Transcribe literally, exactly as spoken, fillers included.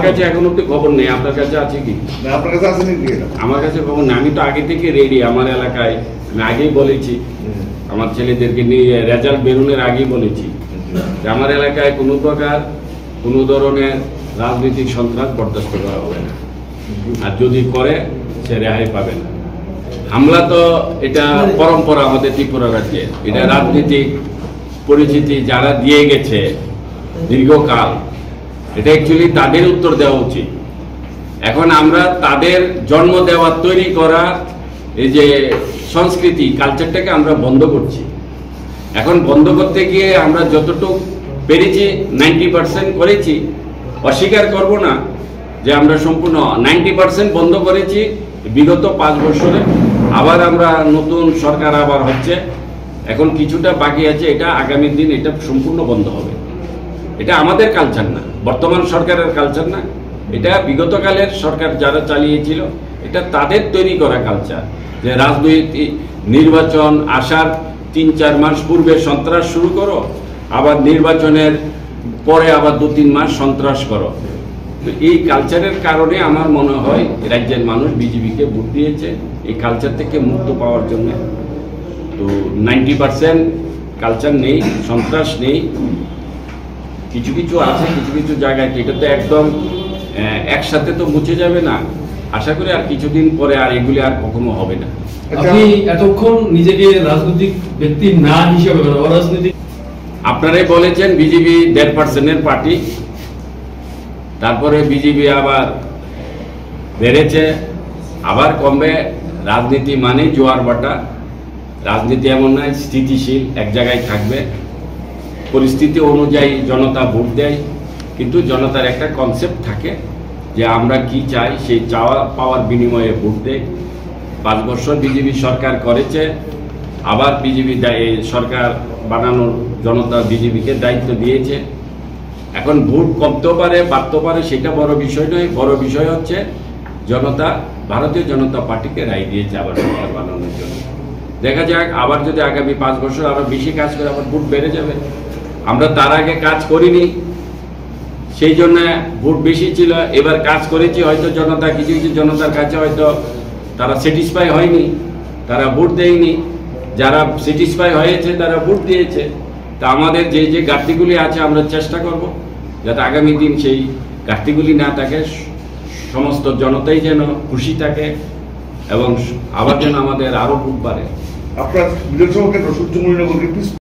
কাছে এখন অব্দি খবর নেই, আপনার কাছে আছে কি? আপনার কাছে আছে নাকি? আমার কাছে খবর নেই, আমি তো আগে থেকে রেডি। আমার এলাকায় আমি আগেই বলেছি, আমার ছেলেদেরকে নিয়ে রেজাল্ট বেরোনোর আগেই বলেছি যে আমার এলাকায় কোনো প্রকার কোনো ধরনের রাজনৈতিক সন্ত্রাস বরদাস্ত করা হবে না, আর যদি করে সে রেহাই পাবে না। হামলা তো এটা পরম্পরা আমাদের ত্রিপুরা রাজ্যে, এটা রাজনৈতিক পরিচিতি যারা দিয়ে গেছে দীর্ঘকাল, এটা অ্যাকচুয়ালি তাদের উত্তর দেওয়া উচিত। এখন আমরা তাদের জন্ম দেওয়া তৈরি করা এই যে সংস্কৃতি কালচারটাকে আমরা বন্ধ করছি। এখন বন্ধ করতে গিয়ে আমরা যতটুকু পেরেছি নাইনটি পার্সেন্ট করেছি, অস্বীকার করব না যে আমরা সম্পূর্ণ নাইনটি পার্সেন্ট বন্ধ করেছি। বিগত পাঁচ বছরে আবার আমরা নতুন সরকার আবার হচ্ছে, এখন কিছুটা বাকি আছে, এটা আগামী দিন এটা সম্পূর্ণ বন্ধ হবে। এটা আমাদের কালচার না, বর্তমান সরকারের কালচার না, এটা বিগতকালের সরকার যারা চালিয়েছিল এটা তাদের তৈরি করা কালচার, যে রাজনৈতিক নির্বাচন আসার তিন চার মাস পূর্বে সন্ত্রাস শুরু করো, আবার নির্বাচনের পরে আবার দু তিন মাস সন্ত্রাস করো। তো এই কালচারের কারণে আমার মনে হয় রাজ্যের মানুষ বিজেপিকে ভোট দিয়েছে এই কালচার থেকে মুক্ত পাওয়ার জন্য। তো নাইনটি পার্সেন্ট কালচার নেই, সন্ত্রাস নেই, কিছু কিছু আছে কিছু কিছু জায়গায়, এটা তো একদম একসাথে তো মুছে যাবে না। আশা করি আর কিছুদিন পরে আর এগুলি আর কখনো হবে না। আপনি এতক্ষণ নিজেকে রাজনৈতিক ব্যক্তি না হিসেবে অরাজনৈতিক আপনারাই বলেছেন বিজেপি দেড় পার্সেন্টের পার্টি, তারপরে বিজেপি আবার বেড়েছে, আবার কমবে। রাজনীতি মানে জোয়ার বাটা, রাজনীতি এমন নয় স্থিতিশীল এক জায়গায় থাকবে, পরিস্থিতি অনুযায়ী জনতা ভোট দেয়, কিন্তু জনতার একটা কনসেপ্ট থাকে যে আমরা কি চাই, সেই চাওয়া পাওয়ার বিনিময়ে ভোট দেয়। পাঁচ বছর বিজেপি সরকার করেছে, আবার বিজেপি সরকার বানানোর জনতা বিজেপিকে দায়িত্ব দিয়েছে। এখন ভোট কমতেও পারে বাড়তেও পারে, সেটা বড় বিষয় নয়, বড় বিষয় হচ্ছে জনতা ভারতীয় জনতা পার্টিকে রায় দিয়েছে আবার সরকার বানানোর জন্য। দেখা যাক আবার যদি আগামী পাঁচ বছর আরো বেশি কাজ করে আবার ভোট বেড়ে যাবে। আমরা তার আগে কাজ করিনি, সেই জন্য ভোট বেশি ছিল, এবার কাজ করেছি, হয়তো জনতা কিছু কিছু জনতার কাছে হয়তো তারা স্যাটিসফাই হয়নি, তারা ভোট দেয়নি, যারা স্যাটিসফাই হয়েছে তারা ভোট দিয়েছে। তা আমাদের যে যে ঘাটতিগুলি আছে আমরা চেষ্টা করব যাতে আগামী দিন সেই ঘাটতিগুলি না থাকে, সমস্ত জনতাই যেন খুশি থাকে এবং আবার যেন আমাদের আরো ভোট বাড়ে। আপনার বিধানসভা কেন্দ্র সূর্যমণিনগর